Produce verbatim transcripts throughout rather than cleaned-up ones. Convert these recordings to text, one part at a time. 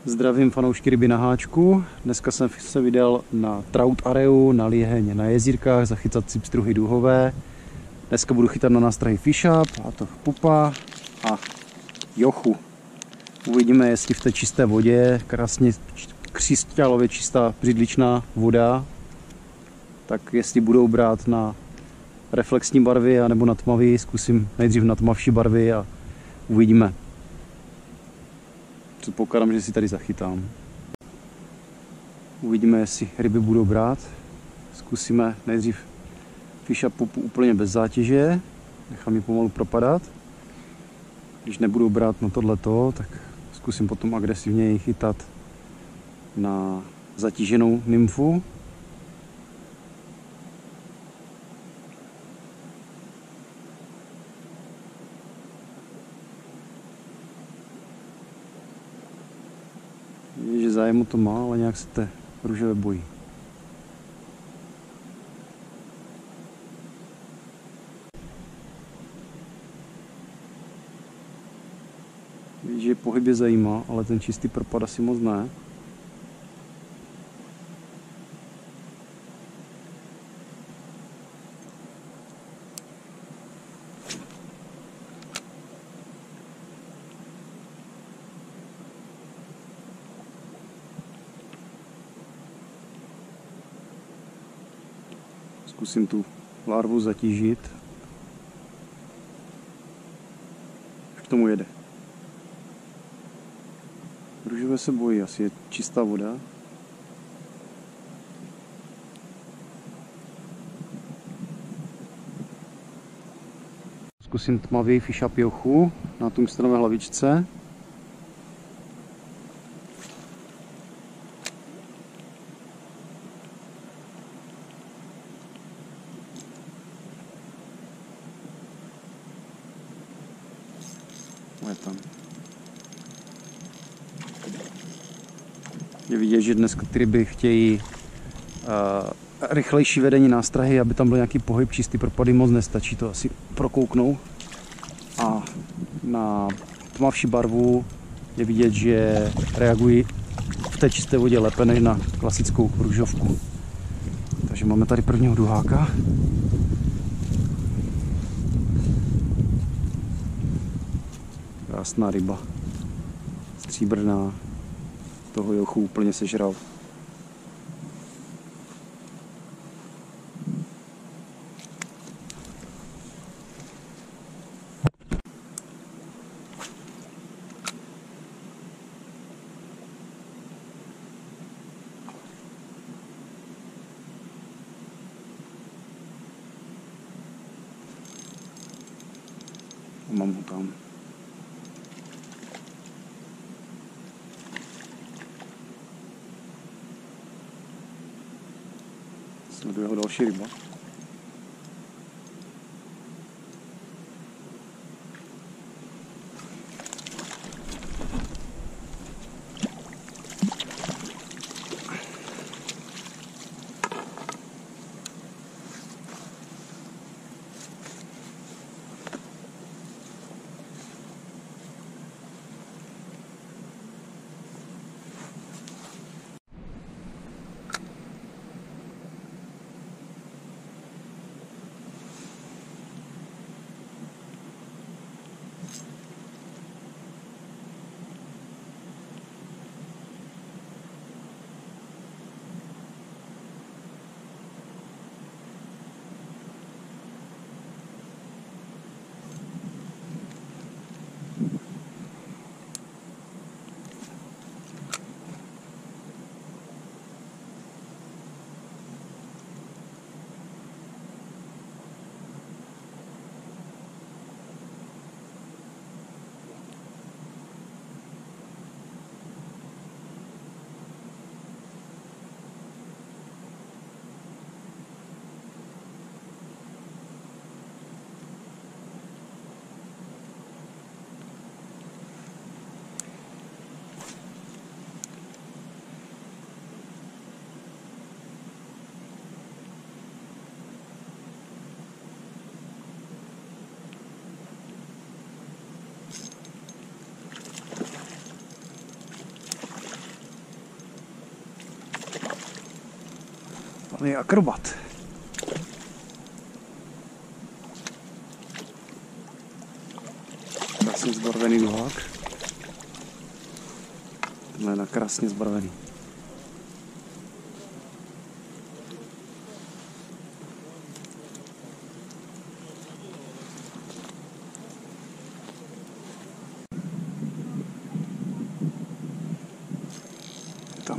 Zdravím fanoušky ryby na háčku. Dneska jsem se vydal na trout areu, na Líheň, na jezírkách, zachytat si pstruhy duhové. Dneska budu chytat na nástrahy fish up, a to pupa a jochu. Uvidíme, jestli v té čisté vodě, krásně křišťálově čistá břidličná voda, tak jestli budou brát na reflexní barvy anebo na tmavý. Zkusím nejdřív na tmavší barvy a uvidíme. Předpokládám, že si tady zachytám. Uvidíme, jestli ryby budou brát. Zkusíme nejdřív fish up pupu úplně bez zátěže. Nechám ji pomalu propadat. Když nebudou brát na tohleto, tak zkusím potom agresivněji chytat na zatíženou nymfu. Vidíš, že zájemu to má, ale nějak se té růžové bojí. Vidíš, že pohyb je zajímá, ale ten čistý propad asi moc ne. Zkusím tu larvu zatížit. Už k tomu jede. Růžové se bojí, asi je čistá voda. Zkusím tmavý fish up jochu na tungstenové hlavičce. Je tam. Je vidět, že dnes ty ryby chtějí uh, rychlejší vedení nástrahy, aby tam byl nějaký pohyb, čistý propady moc nestačí, to asi prokouknou. A na tmavší barvu je vidět, že reagují v té čisté vodě lépe než na klasickou růžovku. Takže máme tady prvního duháka. Krásná ryba, stříbrná, toho jochu úplně sežral. Mám ho tam. Sleduje ho další ryba. To je akrobat. Krásně zbarvený duhák. Tenhle je na krásně zbarvený. Tam.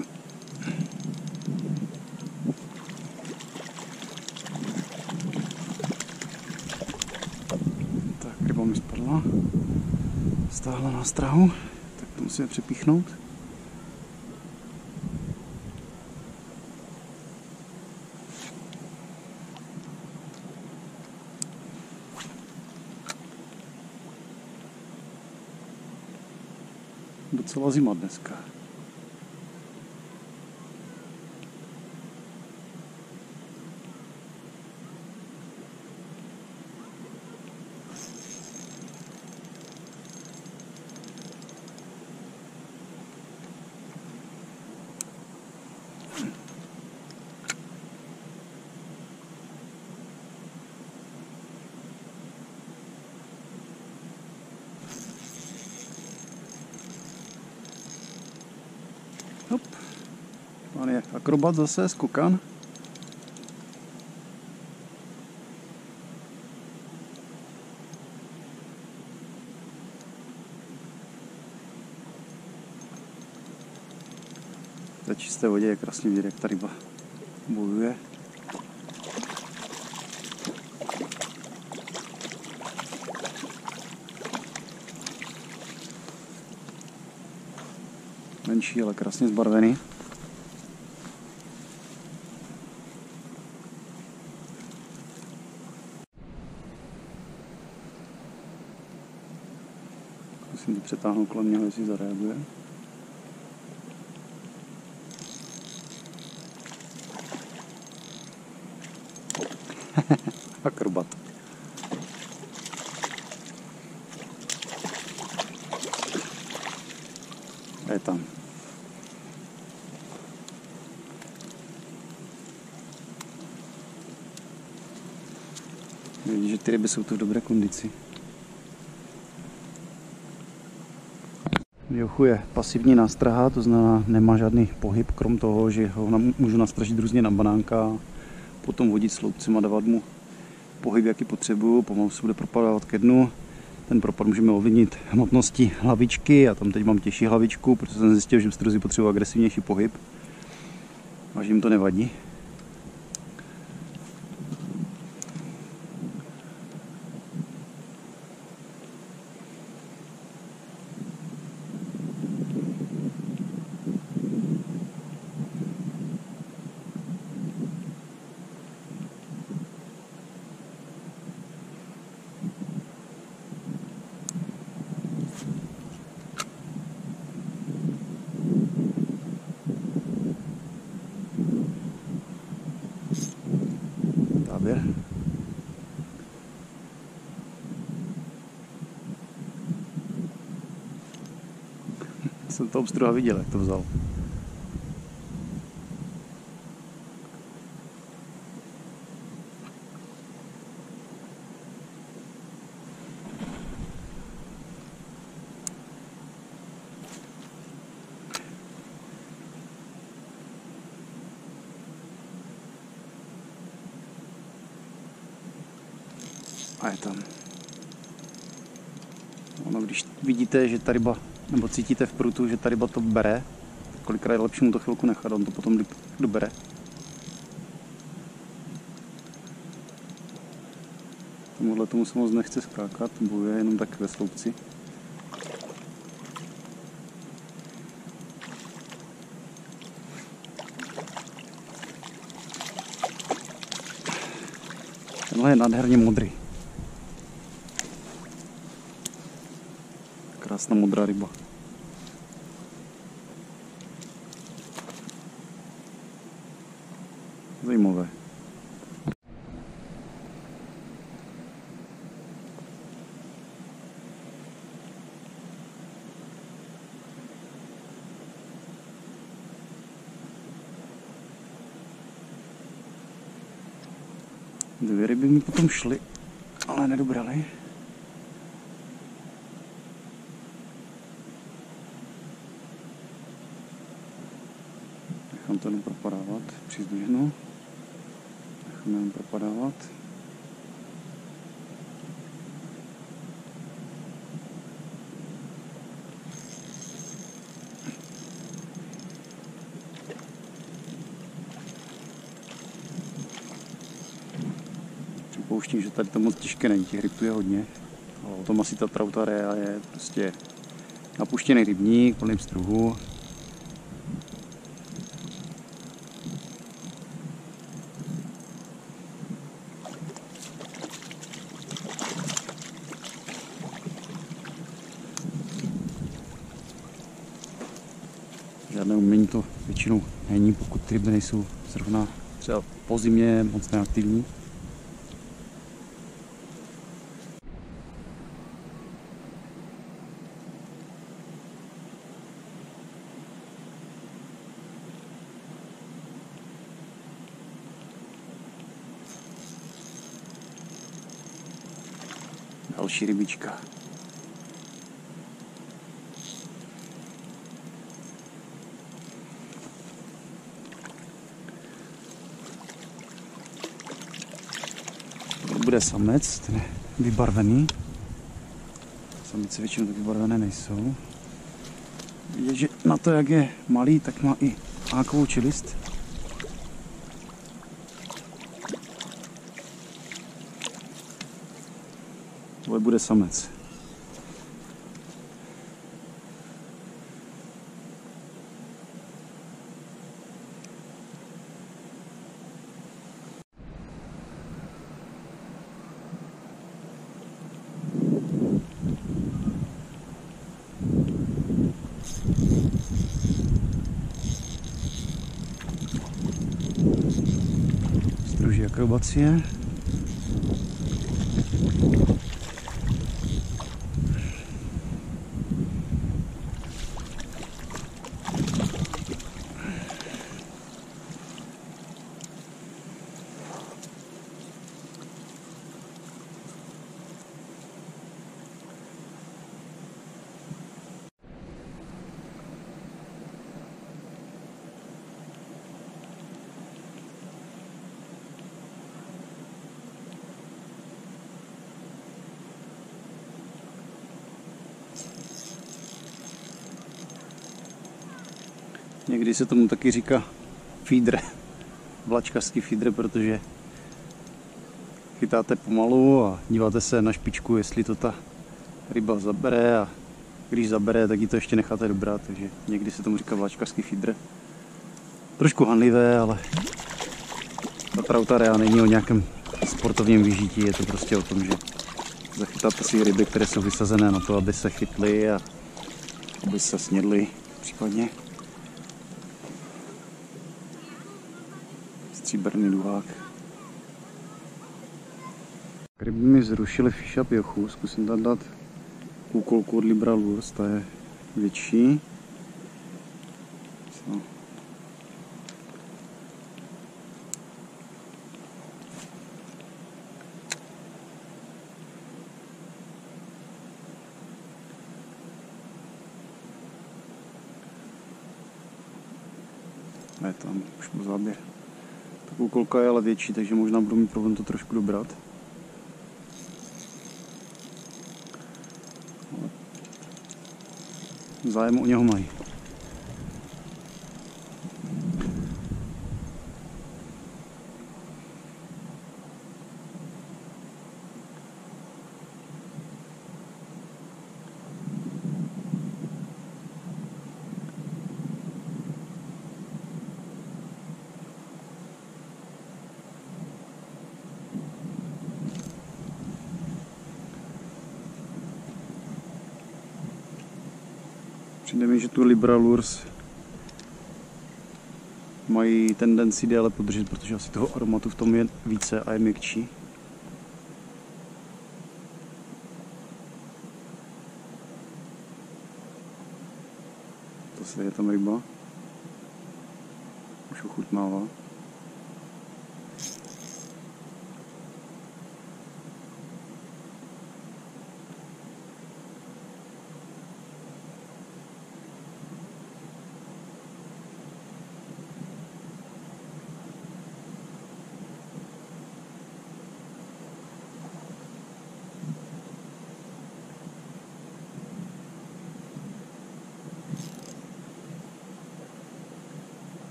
Tak, ryba mi spadla. Stáhla nástrahu, tak to musíme přepíchnout. Docela zima dneska. Hop. Pán je akrobat zase, skokan. Ve čisté vodě je krásně vidět, jak ta ryba bojuje. Menší, ale krásně zbarvený. Musím to přetáhnout kolem něho, jestli zareaguje. Akrobat. Je tam. Vidíš, že ty ryby jsou tu v dobré kondici. Jochu je pasivní nástraha, to znamená, nemá žádný pohyb, krom toho, že ho můžu nastražit různě na banánka, potom vodit sloupcem a dávat mu pohyb, jaký potřebuju, pomalu se bude propadávat ke dnu. Ten propad můžeme ovlivnit hmotností hlavičky, a tam teď mám těžší hlavičku, protože jsem zjistil, že pstruzy potřebují agresivnější pohyb. A že jim to nevadí. Záběr. Jsem to obstruha viděl, jak to vzal. A je tam. Ono, když vidíte, že ta ryba, nebo cítíte v prutu, že ta ryba to bere, kolikrát je lepší mu to chvilku nechat, on to potom dobere. Tomuhle tomu se moc nechce skákat, bojuje jenom tak ve sloupci. Tenhle je nádherně modrý. Krásná modrá ryba. Zajímavé. Dvě ryby mi potom šly, ale nedobrali. Nechám to jenom propadávat, přizdvihnu. Nechám jenom propadávat. Připouštím, že tady to moc těžké není, těch ryb tu je hodně. Ale o tom asi ta Trout Area je prostě napuštěný rybník, plný pstruhů. Žádné umění to většinou není, pokud ty ryby nejsou zrovna třeba po zimě moc neaktivní. Další rybička. To bude samec, ten je vybarvený. Samice většinou tak vybarvené nejsou. Vidět, že na to, jak je malý, tak má i hákovou čelist. Tohle bude samec. Struží akrobacie. Někdy se tomu taky říká feeder, vlačkařský feeder, protože chytáte pomalu a díváte se na špičku, jestli to ta ryba zabere, a když zabere, tak ji to ještě necháte dobrat, takže někdy se tomu říká vlačkařský feeder. Trošku hanlivé, ale ta Trout Area není o nějakém sportovním vyžití, je to prostě o tom, že zachytáte si ryby, které jsou vysazené na to, aby se chytly a aby se snědly případně. Stříbrný duhák. Ryby mi zrušily Fish Up jochu, zkusím tam dát úkolku od Libra Lures, ta je větší. So. Je tam už byl záběr. Ta úkolka je ale větší, takže možná budu mít problém to trošku dobrat. Zájem o něho mají. Přijde mi, že tu Libra Lures mají tendenci déle podržet, protože asi toho aromatu v tom je více a je měkčí. To se je tam ryba. Už ochutnává.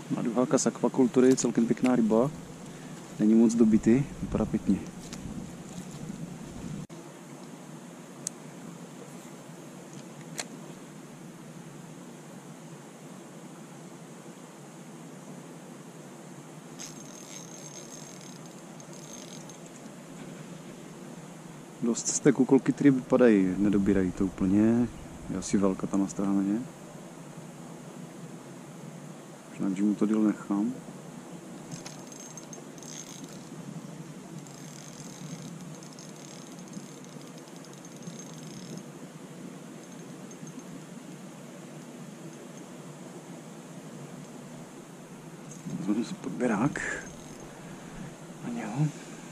Mladuháka z akvakultury, celkem pěkná ryba. Není moc dobitý, vypadá pěkně. Dost z té kukolky, které vypadají, nedobírají to úplně. Je asi velká ta nástraha na ně. Možná, že mu to díl nechám. Vezmu si podběrák na něho.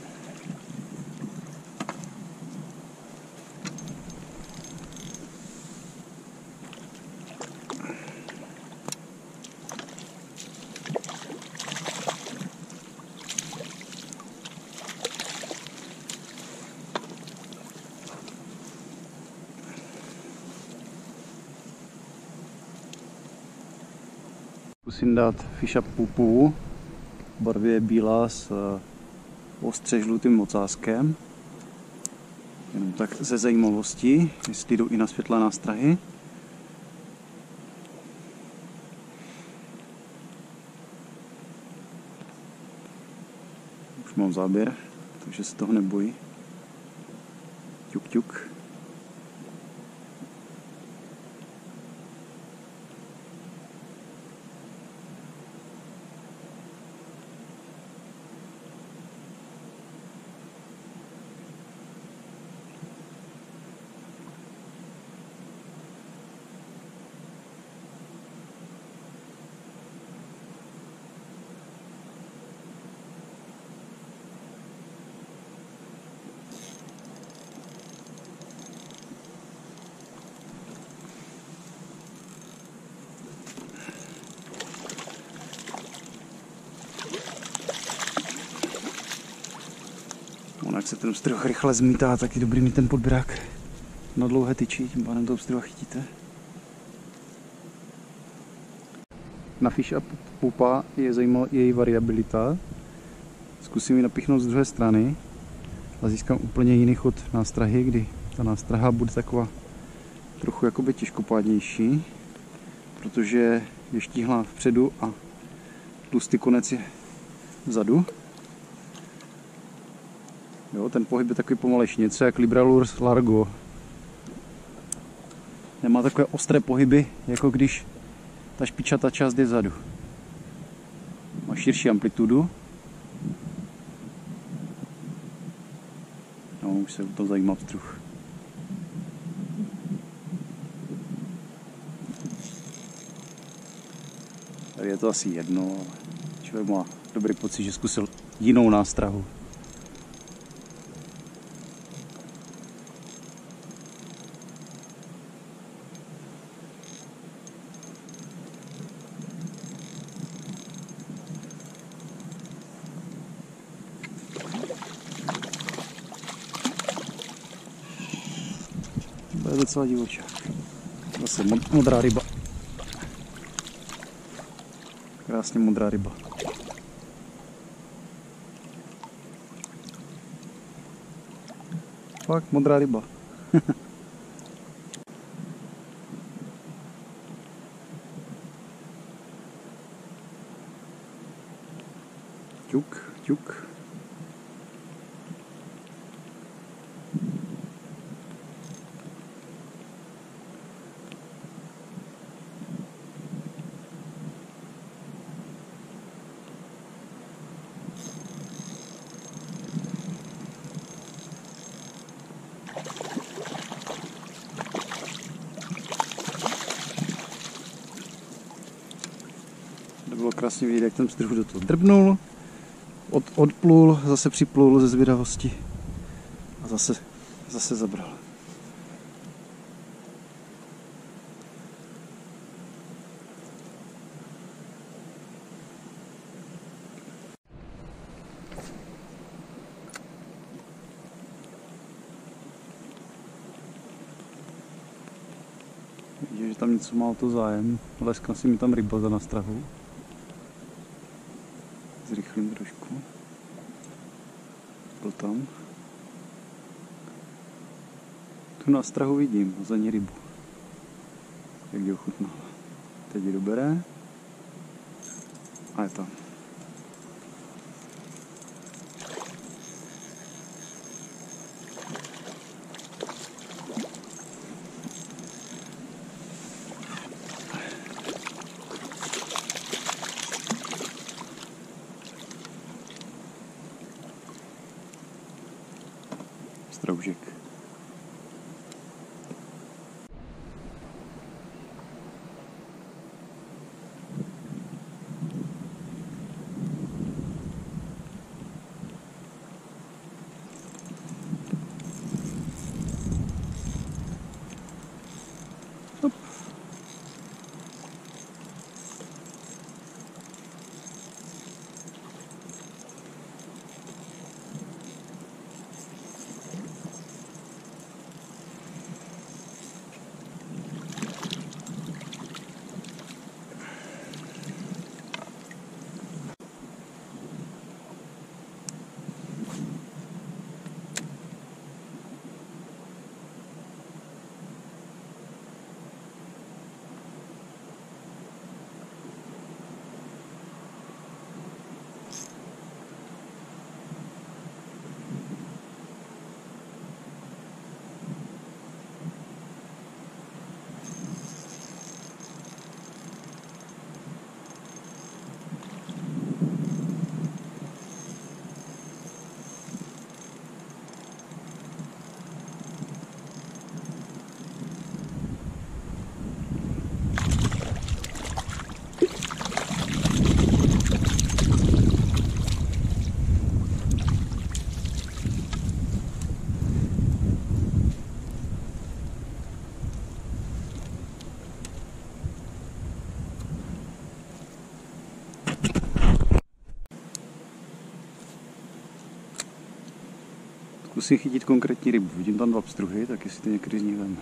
Zkusím dát Fish Up pupu v barvě bílá s ostře žlutým ocáskem. Jenom tak ze zajímavosti, jestli jdou i na světlé nástrahy. Už mám záběr, takže se toho nebojí. Ťuk, ťuk. On jak se ten obstruh rychle zmítá, tak je dobrý mít ten podběrák na dlouhé tyči, tím pádem to obstruha chytíte. Na Fish Up pupa je zajímavá její variabilita. Zkusím ji napíchnout z druhé strany a získám úplně jiný chod nástrahy, kdy ta nástraha bude taková trochu jakoby těžkopádnější, protože je štíhlá vpředu a tlustý konec je vzadu. Jo, ten pohyb je takový pomalejší, něco jak Libralures Largo. Nemá takové ostré pohyby, jako když ta špičatá část je vzadu. Má širší amplitudu. No, už se to zajímá obstruh. Tady je to asi jedno, ale člověk má dobrý pocit, že zkusil jinou nástrahu. To je docela divočák. Zase modrá ryba. Krásně modrá ryba. Fakt modrá ryba. Ťuk, ťuk. To bylo krásně vidět, jak ten pstruh do toho drbnul, od, odplul, zase připlul ze zvědavosti a zase, zase zabral. Vidíš, že tam něco má o to zájem, leskla si mi tam ryba za nástrahu. Zrychlím trošku. Byl tam. Tu na strahu vidím, za ní rybu. Jak ji ochutnala. Teď ji dobere. A je tam. Stroužek. Hop. Zkusím chytit konkrétní rybu. Vidím tam dva pstruhy, tak jestli to někdy z nich vem.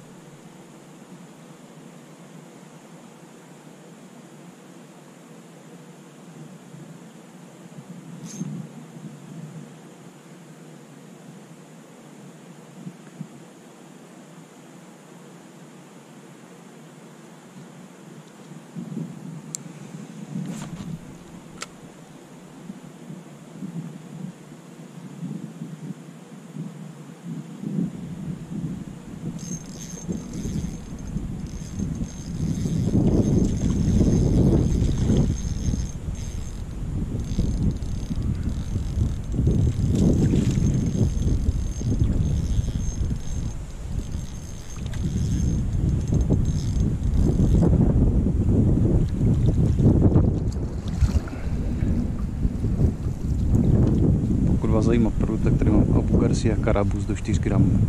Vás zajímá produkt, tak tady mám Abu Garcia Carabus do čtyři gramů.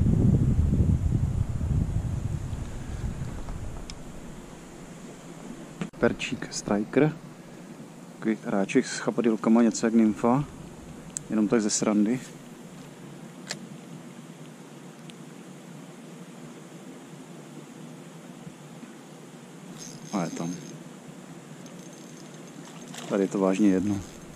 Perčík Striker. Takový hráček s chapadilkama, něco jak nymfa. Jenom tak ze srandy. A je tam. Tady je to vážně jedno.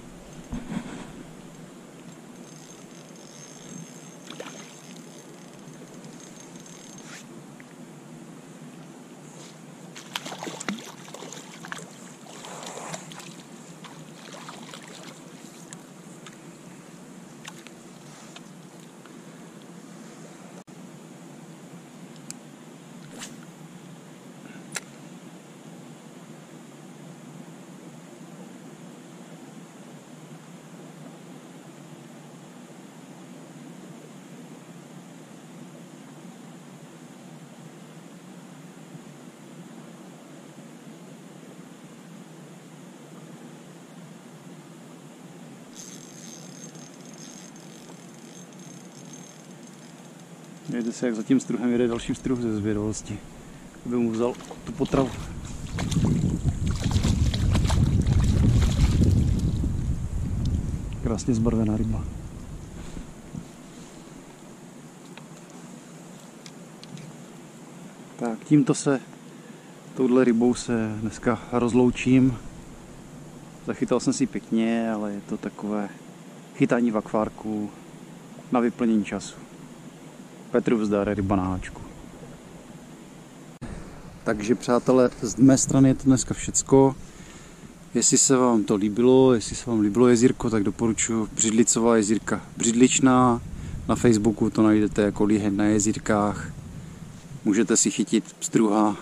Dejte se, jak za tím struhem jede další struh ze zvědavosti, aby mu vzal tu potravu. Krásně zbarvená ryba. Tak, tímto se, touhle rybou se dneska rozloučím. Zachytal jsem si pěkně, ale je to takové chytání v akvárku na vyplnění času. Petrův zdar, ryba na háčku. Takže přátelé, z mé strany je to dneska všecko. Jestli se vám to líbilo, jestli se vám líbilo jezírko, tak doporučuji Břidlicová jezírka Břidličná. Na Facebooku to najdete jako Líheň na jezírkách. Můžete si chytit pstruha,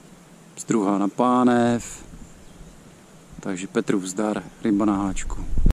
pstruha na pánev. Takže Petrův zdar, ryba na háčku.